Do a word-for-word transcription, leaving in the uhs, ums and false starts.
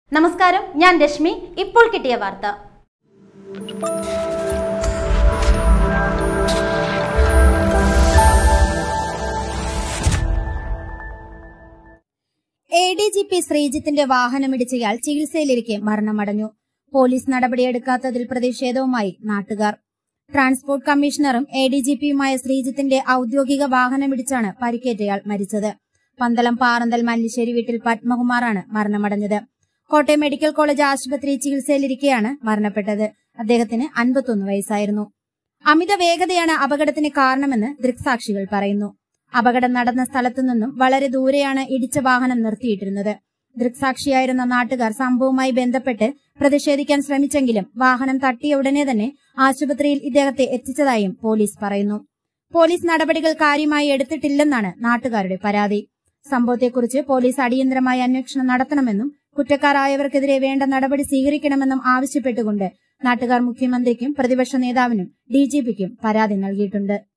നമസ്കാരം, ഞാൻ രശ്മി. ഇപ്പോൾ കിട്ടിയ വാർത്ത. എ ഡി ജി പി ശ്രീജിത്തിന്റെ വാഹനമിടിച്ചയാൾ ചികിത്സയിലിരിക്കെ മരണമടഞ്ഞു. പോലീസ് നടപടിയെടുക്കാത്തതിൽ പ്രതിഷേധവുമായി നാട്ടുകാർ. ട്രാൻസ്പോർട്ട് കമ്മീഷണറും എ ഡി ജി പിയുമായ ശ്രീജിത്തിന്റെ ഔദ്യോഗിക വാഹനമിടിച്ചാണ് പരിക്കേറ്റയാൾ മരിച്ചത്. പന്തളം പാറന്തൽ മല്ലിശ്ശേരി വീട്ടിൽ പത്മകുമാറാണ് മരണമടഞ്ഞത്. കോട്ടയം മെഡിക്കൽ കോളേജ് ആശുപത്രി ചികിത്സയിലിരിക്കെയാണ് മരണപ്പെട്ടത്. അദ്ദേഹത്തിന് അൻപത്തൊന്ന് വയസ്സായിരുന്നു. അമിത വേഗതയാണ് അപകടത്തിന് കാരണമെന്ന് ദൃക്സാക്ഷികൾ പറയുന്നു. അപകടം നടന്ന സ്ഥലത്തു നിന്നും വളരെ ദൂരെയാണ് ഇടിച്ച വാഹനം നിർത്തിയിട്ടിരുന്നത്. ദൃക്സാക്ഷിയായിരുന്ന നാട്ടുകാർ സംഭവവുമായി ബന്ധപ്പെട്ട് പ്രതിഷേധിക്കാൻ ശ്രമിച്ചെങ്കിലും വാഹനം തട്ടിയ ഉടനെ തന്നെ ആശുപത്രിയിൽ ഇദ്ദേഹത്തെ എത്തിച്ചതായും പോലീസ് പറയുന്നു. പോലീസ് നടപടികൾ കാര്യമായി എടുത്തിട്ടില്ലെന്നാണ് നാട്ടുകാരുടെ പരാതി. സംഭവത്തെക്കുറിച്ച് പോലീസ് അടിയന്തരമായി അന്വേഷണം നടത്തണമെന്നും കുറ്റക്കാരായവർക്കെതിരെ വേണ്ട നടപടി സ്വീകരിക്കണമെന്നും ആവശ്യപ്പെട്ടുകൊണ്ട് നാട്ടുകാർ മുഖ്യമന്ത്രിക്കും പ്രതിപക്ഷ നേതാവിനും ഡി ജി പിക്കും പരാതി നൽകിയിട്ടുണ്ട്.